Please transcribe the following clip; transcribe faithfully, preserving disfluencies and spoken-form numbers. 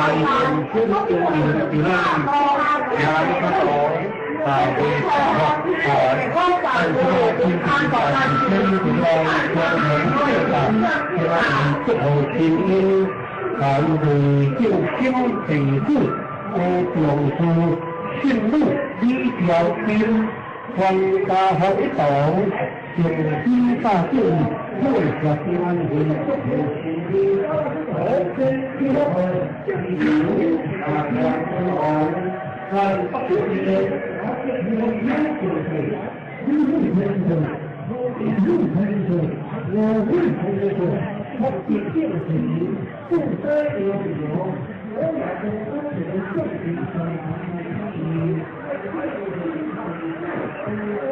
人生有有那两个多啊，为什么啊？但是今天啊，今天的家人啊，家人不好亲因，啊，因为救星弟子，我重视信路李条兵，全家合一堂，用心大志，为着平安人祝福心意，我真希望你啊，我看不见。我要就是一路喷射，一路喷射，我会喷射，我一定是你，不得有有，我也是不能证明什么。